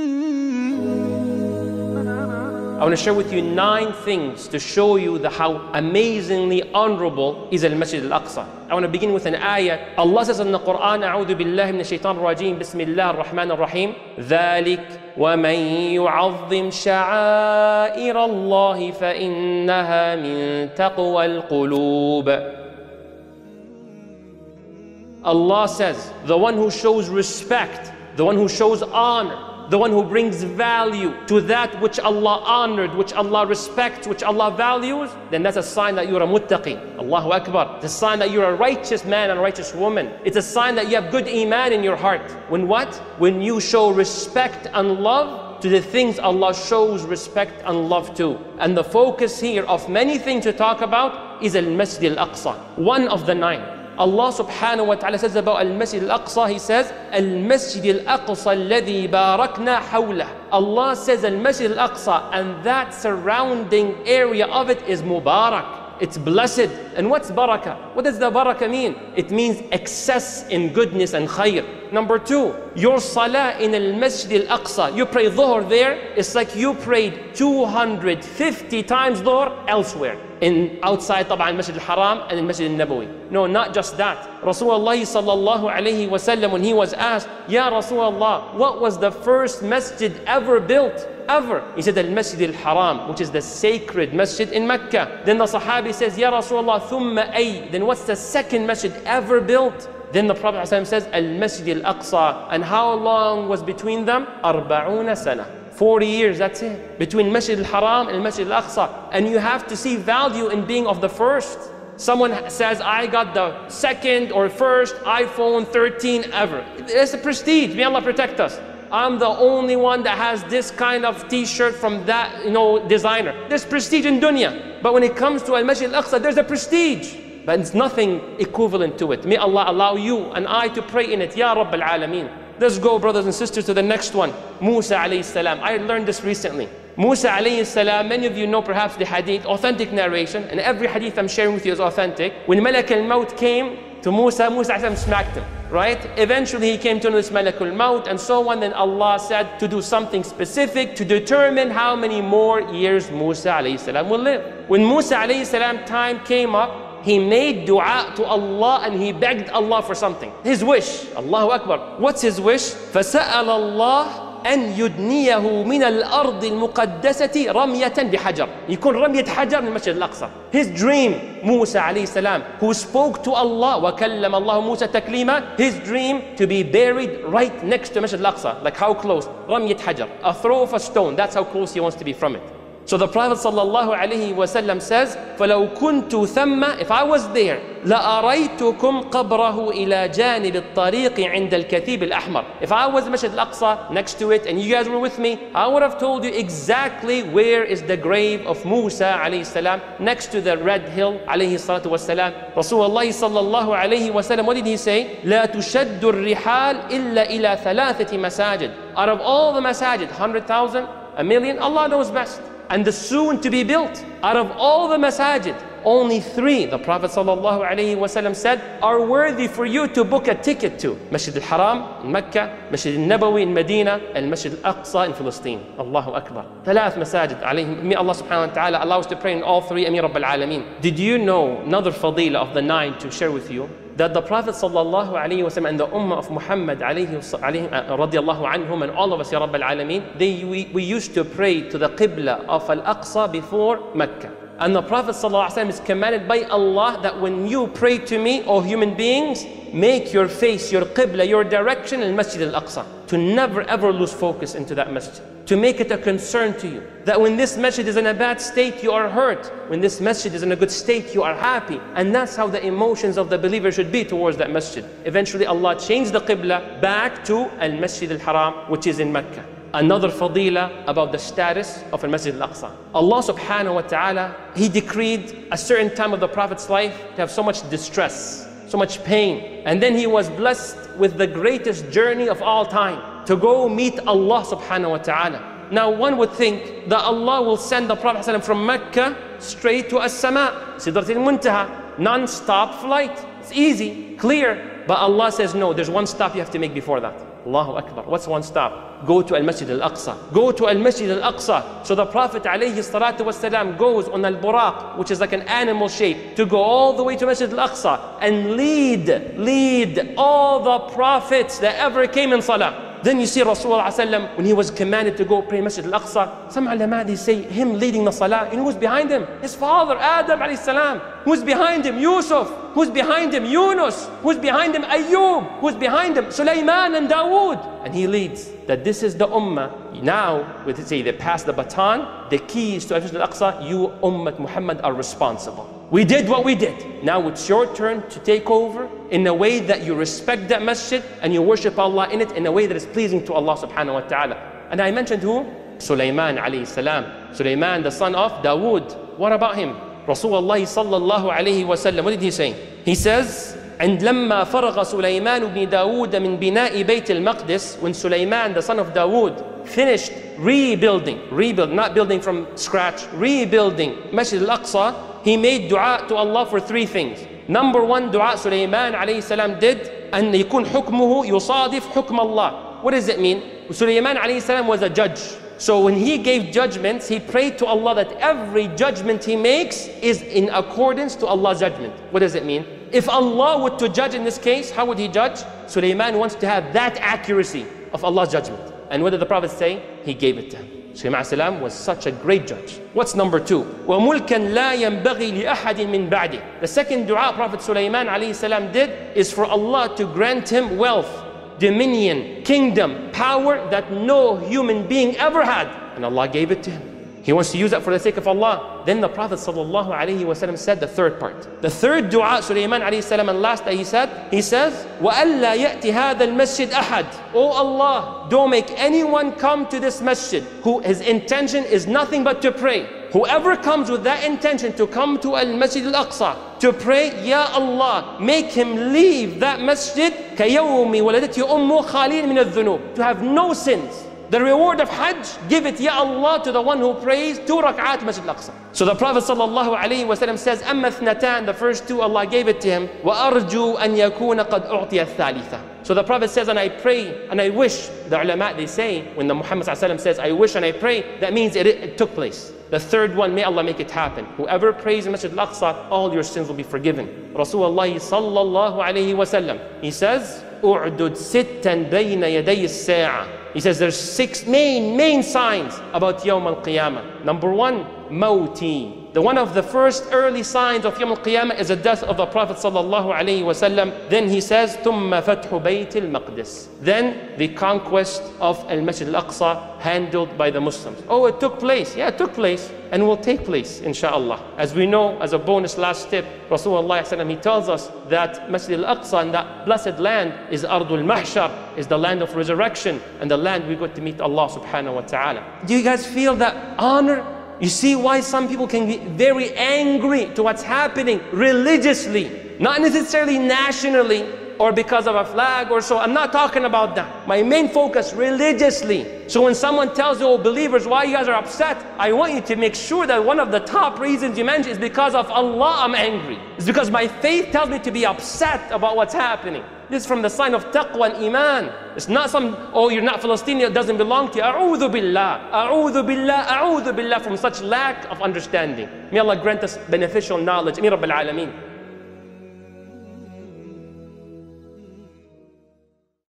I want to share with you 9 things to show you how amazingly honorable is Al-Masjid Al-Aqsa. I want to begin with an ayah. Allah says in the Quran, أعوذ بالله من الشيطان الرجيم بسم الله الرحمن الرحيم ذلك ومن يعظم شعائر الله فإنها من تقوى القلوب. Allah says, the one who shows respect, the one who shows honor, the one who brings value to that which Allah honored, which Allah respects, which Allah values, then that's a sign that you're a muttaqi. Allahu Akbar. It's a sign that you're a righteous man and a righteous woman. It's a sign that you have good iman in your heart. When what? When you show respect and love to the things Allah shows respect and love to. And the focus here of many things to talk about is Al-Masjid Al-Aqsa, one of the 9. Allah subhanahu wa ta'ala says about Al-Masjid Al-Aqsa, He says, Al-Masjid Al-Aqsa alladhi barakna hawlah. Allah says Al-Masjid Al-Aqsa, and that surrounding area of it is Mubarak. It's blessed. And what's barakah? What does the barakah mean? It means excess in goodness and khair. Number 2, your salah in Al-Masjid Al-Aqsa, you pray dhuhr there, it's like you prayed 250 times dhuhr elsewhere. Outside Masjid Al-Haram and Masjid Al-Nabawi. No, not just that. Rasulullah sallallahu alayhi wa sallam, when he was asked, Ya Rasulullah, what was the first masjid ever built? Ever. He said Al-Masjid Al-Haram, which is the sacred masjid in Mecca. Then the Sahabi says, Ya Rasulullah, thumma ay. Then what's the second masjid ever built? Then the Prophet ﷺ says, Al-Masjid Al-Aqsa. And how long was between them? 40 sana. 40 years, that's it. Between Masjid Al-Haram and Masjid Al-Aqsa. And you have to see value in being of the first. Someone says, I got the second or first iPhone 13 ever. It's a prestige. May Allah protect us. I'm the only one that has this kind of t-shirt from that, designer. There's prestige in dunya. But when it comes to Al-Masjid Al-Aqsa, there's a prestige. But it's nothing equivalent to it. May Allah allow you and I to pray in it. Ya Rabb al-Alameen. Let's go, brothers and sisters, to the next one. Musa alayhi salam. I learned this recently. Musa alayhi salam, many of you know perhaps the hadith, authentic narration, and every hadith I'm sharing with you is authentic. When Malak al-Maut came to Musa, Musa alayhi salam smacked him, right? Eventually he came to know this Malak al-Maut and so on. Then Allah said to do something specific to determine how many more years Musa alayhi salam will live. When Musa alayhi salam time came up, he made dua to Allah and he begged Allah for something. His wish. Allahu Akbar. What's his wish? فَسَأَلَ اللَّهِ أَنْ يُدْنِيَهُ مِنَ الْأَرْضِ الْمُقَدَّسَةِ رَمْيَةً بِحَجَرٍ. يكون رمية حجر من المسجد الأقصى. His dream, Musa alayhi salam, who spoke to Allah, وَكَلَّمَ اللَّهُ مُوسَى تَكْلِيمًا, his dream to be buried right next to Masjid Al-Aqsa. Like how close? رمية حجر. A throw of a stone. That's how close he wants to be from it. So the Prophet sallallahu alayhi wa sallam says, فَلَوْ كُنْتُ ثَمَّ, if I was there, لَأَرَيْتُكُمْ قَبْرَهُ إِلَى جَانِبِ الطَّرِيقِ عِنْدَ الْكَثِيبِ الْأَحْمَرِ. If I was in Masjid Al-Aqsa next to it and you guys were with me, I would have told you exactly where is the grave of Musa alayhi salam, next to the red hill alayhi salatu wasalam. Rasulullah sallallahu alayhi wa sallam, what did he say? لَا تُشَدُّ الرِّحَالِ إِلَّا إِلَى ثَلَاثَةِ مَسَاجِدِ. Out of all the masajid, 100,000, 1,000,000, Allah knows best. And the soon to be built, out of all the masajid, only 3, the Prophet ﷺ said, are worthy for you to book a ticket to. Masjid Al-Haram in Mecca, Masjid Al-Nabawi in Medina, and Masjid Al-Aqsa in Palestine. Allahu Akbar. 3 masajid. May Allah subhanahu wa ta'ala allow us to pray in all 3. Amir Rabb al-Alameen. Did you know another fadila of the 9 to share with you? That the Prophet sallallahu alayhi wa sallam and the ummah of Muhammad radiallahu anhum and all of us, Ya Rabb al-Alameen, we used to pray to the Qibla of Al-Aqsa before Mecca. And the Prophet sallallahu alayhi wa sallam is commanded by Allah that when you pray to me, O human beings, make your face, your Qibla, your direction in Masjid Al-Aqsa. To never ever lose focus into that masjid. To make it a concern to you. That when this masjid is in a bad state, you are hurt. When this masjid is in a good state, you are happy. And that's how the emotions of the believer should be towards that masjid. Eventually Allah changed the Qibla back to Al-Masjid Al-Haram, which is in Mecca. Another fadila about the status of Al-Masjid Al-Aqsa. Allah subhanahu wa ta'ala, He decreed a certain time of the Prophet's life to have so much distress, so much pain. And then he was blessed with the greatest journey of all time, to go meet Allah subhanahu wa ta'ala. Now one would think that Allah will send the Prophet ﷺ from Mecca straight to As-Sama, Sidrat al-Muntaha, non-stop flight. It's easy, clear. But Allah says no, there's one stop you have to make before that. Allahu Akbar. What's one stop? Go to Al-Masjid Al-Aqsa. Go to Al-Masjid Al-Aqsa. So the Prophet ﷺ goes on Al-Buraq, which is like an animal shape, to go all the way to Masjid Al-Aqsa and lead all the prophets that ever came in Salah. Then you see Rasulullah ﷺ, when he was commanded to go pray Masjid Al-Aqsa, some ulama, they say him leading the Salah. You know who's behind him? His father, Adam alayhi salam. Who's behind him? Yusuf. Who's behind him? Yunus. Who's behind him? Ayyub. Who's behind him? Sulaiman and Dawood. And he leads. That this is the ummah. Now, with say they pass the baton, the keys to Masjid Al-Aqsa, you Ummat Muhammad are responsible. We did what we did. Now it's your turn to take over in a way that you respect that masjid and you worship Allah in it in a way that is pleasing to Allah subhanahu wa ta'ala. And I mentioned who? Sulaiman alayhi salam. Sulaiman, the son of Dawood. What about him? Rasulullah sallallahu alayhi wa sallam, what did he say? He says, and لما فرغ سليمان بن داود من بناء بيت المقدس, when Sulaiman, the son of Dawood, finished rebuilding, not building from scratch, rebuilding Masjid Al-Aqsa, he made dua to Allah for three things. Number one, dua Sulaiman alayhi salam did, أن يكون حكمه يصادف حكم الله. What does it mean? Sulaiman alayhi salam was a judge. So when he gave judgments, he prayed to Allah that every judgment he makes is in accordance to Allah's judgment. What does it mean? If Allah were to judge in this case, how would he judge? Sulaiman wants to have that accuracy of Allah's judgment. And what did the Prophet say? He gave it to him. Sulaiman salam was such a great judge. What's number two? وَمُلْكًا لَا يَنْبَغِي لِأَحَدٍ مِّن بَعْدِهِ. The second dua Prophet Sulaiman alayhi salam did is for Allah to grant him wealth, dominion, kingdom, power that no human being ever had. And Allah gave it to him. He wants to use that for the sake of Allah. Then the Prophet sallallahu alayhi wa sallam said the third part. The third dua Sulaiman alayhi salam, and last that he says, وَأَلَّا يَأْتِ هَذَا الْمَسْجِدْ أَحَدٍ. Oh Allah, don't make anyone come to this masjid who his intention is nothing but to pray. Whoever comes with that intention to come to Al-Masjid Al-Aqsa to pray, Ya Allah, make him leave that masjid كَيَوْمِ وَلَدَتْهُ أُمُّهُ خَالِيًا مِنَ الذُّنُوبِ, to have no sins. The reward of Hajj, give it, Ya Allah, to the one who prays 2 rak'at Masjid Al-Aqsa. So the Prophet sallallahu alayhi wa sallam says, أَمَّا اثْنَتَانِ, the first two, Allah gave it to him. وَأَرْجُوا أَنْ يَكُونَ قَدْ أُعْطِيَ الثَّالِثَةِ. So the Prophet says, and I pray, and I wish, the ulama, they say, when the Muhammad sallallahu alayhi wa sallam says, I wish and I pray, that means it took place. The third one, may Allah make it happen. Whoever prays in Masjid Al-Aqsa, all your sins will be forgiven. Rasulullah sallallahu alayhi wa sallam, he says, أُعْدُدْ سِتًّا بَيْنَ يَدَيِ السَّاعَةِ. He says there's 6 main signs about Yawm al-Qiyamah. Number one, Mawti. One of the first early signs of Yawm al-Qiyamah is the death of the Prophet sallallahu alaihi wasallam. Then he says, ثُمَّ فَتْحُ بَيْتِ الْمَقْدِسِ. Then the conquest of Al-Masjid Al-Aqsa handled by the Muslims. Oh, it took place. Yeah, it took place and will take place, inshallah. As we know, as a bonus last tip, Rasulullah sallallahu, he tells us that Masjid Al-Aqsa and that blessed land is Ardul Mahshar, is the land of resurrection and the land we got to meet Allah subhanahu wa ta'ala. Do you guys feel that honor? You see why some people can be very angry to what's happening religiously, not necessarily nationally or because of a flag or so. I'm not talking about that. My main focus, religiously. So when someone tells you, oh believers, why you guys are upset, I want you to make sure that one of the top reasons you mention is because of Allah I'm angry. It's because my faith tells me to be upset about what's happening. This is from the sign of taqwa and iman. It's not some, oh you're not Palestinian, it doesn't belong to you. A'udhu billah, a'udhu billah, a'udhu billah, from such lack of understanding. May Allah grant us beneficial knowledge. Ameen Rabbil Alameen.